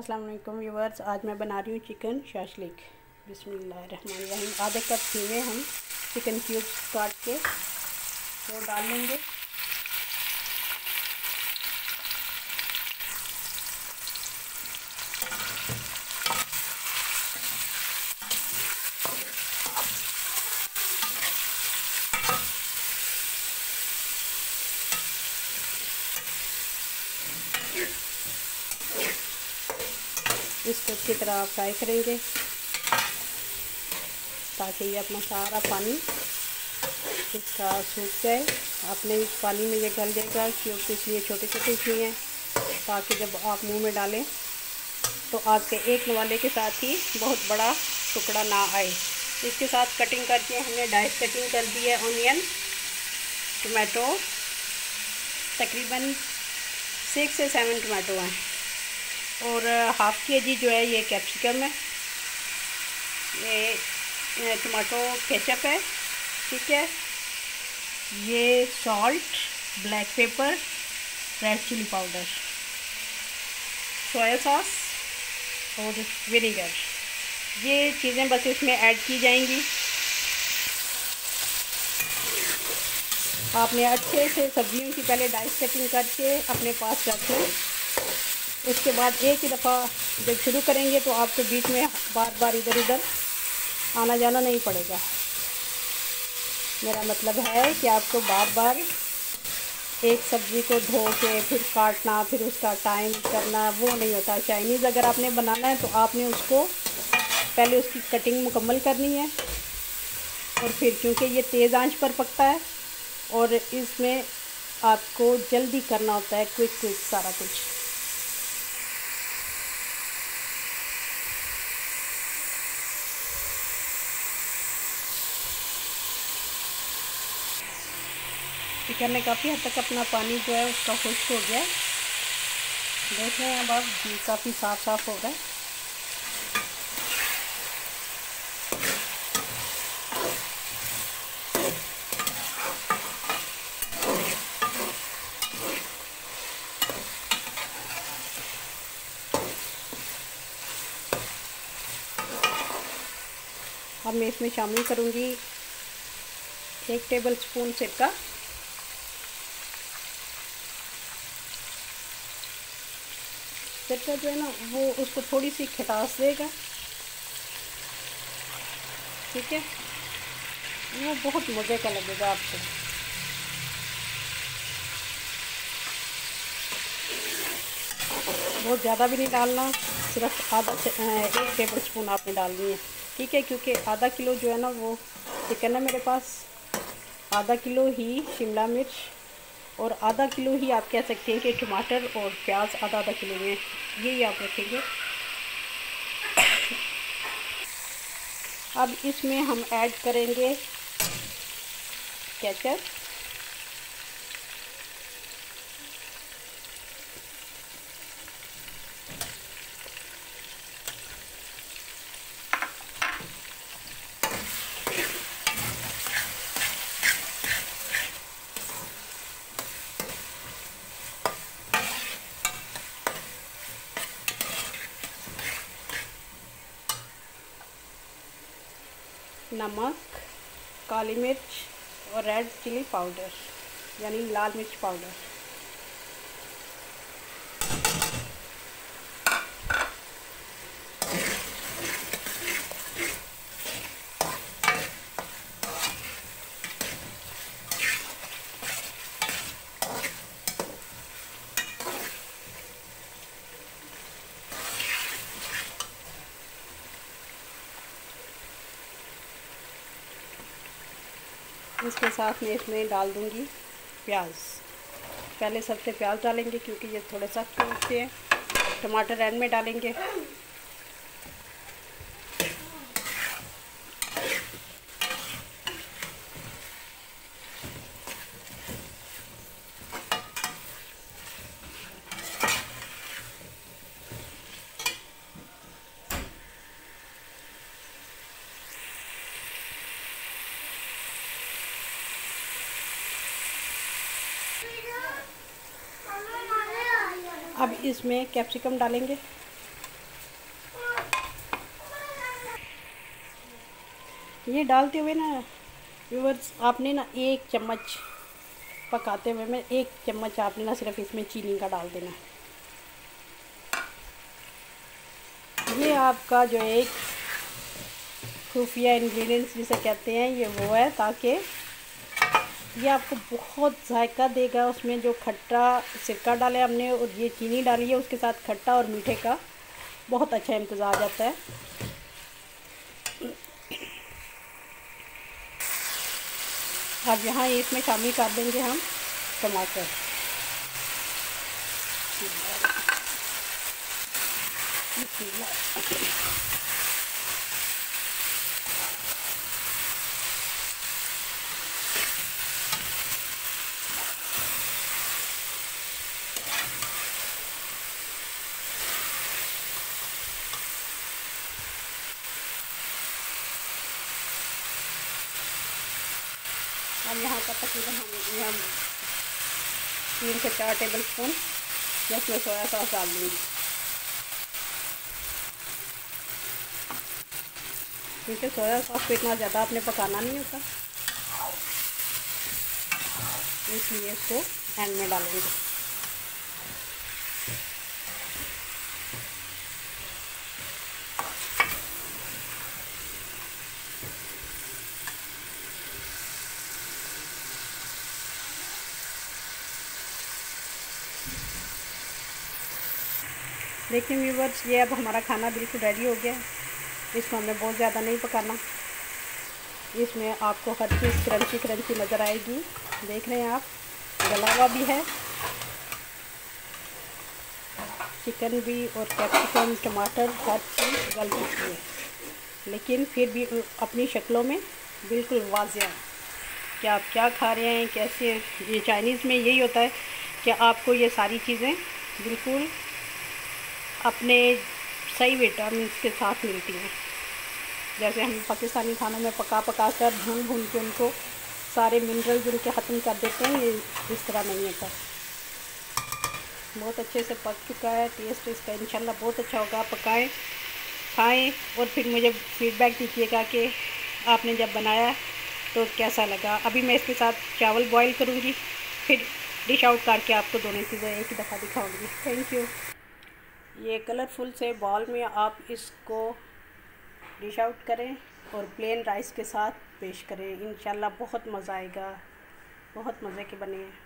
अस्सलाम वालेकुम व्यूअर्स। आज मैं बना रही हूँ चिकन शाशलिक। बिस्मिल्लाहिर्रहमानिर्रहीम। आधे कप घी में हम चिकन क्यूब्स काट के वो डाल लेंगे। इसको अच्छी तरह फ्राई करेंगे ताकि ये अपना सारा पानी इसका सूख जाए। अपने इस पानी में ये गल जाएगा। क्यूब्स इसलिए छोटे छोटे किए हैं ताकि जब आप मुंह में डालें तो आपके एक नवाले के साथ ही बहुत बड़ा टुकड़ा ना आए। इसके साथ कटिंग करके हमने डाइस कटिंग कर दी है। ऑनियन, टमाटो, तकरीबन 6 से 7 टमाटो हैं और हाफ़ केजी जो है ये कैप्सिकम है। ये टमाटो केचप है, ठीक है। ये salt, black pepper, red chilli powder, soya sauce और विनेगर, ये चीज़ें बस इसमें ऐड की जाएंगी। आपने अच्छे से सब्जियों की पहले डाइस कटिंग करके अपने पास रखें। उसके बाद एक ही दफ़ा जब शुरू करेंगे तो आपको बीच में बार बार इधर उधर आना जाना नहीं पड़ेगा। मेरा मतलब है कि आपको बार बार एक सब्ज़ी को धो के फिर काटना, फिर उसका टाइम करना, वो नहीं होता। चाइनीज़ अगर आपने बनाना है तो आपने उसको पहले उसकी कटिंग मुकम्मल करनी है और फिर क्योंकि ये तेज़ आंच पर पकता है और इसमें आपको जल्दी करना होता है, क्विक सारा कुछ। चिकन ने काफ़ी हद तक अपना पानी जो है उसका खुश्क हो गया है। देख रहे हैं अब आप, काफ़ी साफ़ हो रहा है। अब मैं इसमें शामिल करूँगी 1 टेबल स्पून सिरका, सिरका जो है ना वो उसको थोड़ी सी खटास देगा, ठीक है। वो बहुत मज़े का लगेगा आपको। बहुत ज़्यादा भी नहीं डालना, सिर्फ 1 टेबल स्पून आपने डालनी है, ठीक है। क्योंकि आधा किलो जो है ना वो चिकन है मेरे पास, आधा किलो ही शिमला मिर्च और आधा किलो ही आप कह सकते हैं कि टमाटर और प्याज आधा किलो में, यही आप रखेंगे। अब इसमें हम ऐड करेंगे केचप, नमक, काली मिर्च और रेड चिली पाउडर यानी लाल मिर्च पाउडर। इसके साथ में इसमें डाल दूंगी प्याज। पहले सबसे प्याज डालेंगे क्योंकि ये थोड़े सख्त होते हैं। टमाटर एंड में डालेंगे। अब इसमें कैप्सिकम डालेंगे। ये डालते हुए ना व्यूअर्स, आपने ना 1 चम्मच पकाते हुए में 1 चम्मच आपने ना सिर्फ इसमें चीनी का डाल देना। ये आपका जो एक खुफिया इंग्रेडिएंट्स जिसे कहते हैं ये वो है, ताकि ये आपको बहुत जायका देगा। उसमें जो खट्टा सिरका डाला है हमने और ये चीनी डाली है, उसके साथ खट्टा और मीठे का बहुत अच्छा इम्तजाज आता है। अब यहाँ इसमें शामिल कर देंगे हम टमाटर। अब यहाँ का तकरीबन हम 3 से 4 टेबल स्पून इसमें सोया सॉस डाल देंगे, क्योंकि सोया सॉस को इतना ज़्यादा आपने पकाना नहीं होता, इसलिए इसको एंड में डालेंगे। देखिए व्यूअर्स, ये अब हमारा खाना बिल्कुल रेडी हो गया है। इसको हमने बहुत ज़्यादा नहीं पकाना, इसमें आपको हर चीज़ क्रंची क्रंची नज़र आएगी। देख रहे हैं आप, गला हुआ भी है चिकन भी, और कैप्सिकम टमाटर हर चीज़ गल चुकी है, लेकिन फिर भी अपनी शक्लों में बिल्कुल वाज़ेह है कि आप क्या खा रहे हैं, कैसे हैं। ये चाइनीज़ में यही होता है कि आपको ये सारी चीज़ें बिल्कुल अपने सही विटामिन के साथ मिलती हैं। जैसे हम पाकिस्तानी खानों में पका कर भून भून के उनको सारे मिनरल्स उनके ख़त्म कर देते हैं, ये इस तरह नहीं होता। बहुत अच्छे से पक चुका है, टेस्ट इसका इंशाल्लाह बहुत अच्छा होगा। पकाएं, खाएं और फिर मुझे फ़ीडबैक दीजिएगा कि आपने जब बनाया तो कैसा लगा। अभी मैं इसके साथ चावल बॉईल करूँगी, फिर डिश आउट करके आपको दोनों चीज़ें एक ही दफ़ा दिखाऊँगी। Thank you. ये कलरफुल से बॉल में आप इसको डिश आउट करें और प्लेन राइस के साथ पेश करें। इंशाल्लाह बहुत मज़ा आएगा, बहुत मज़े के बने हैं।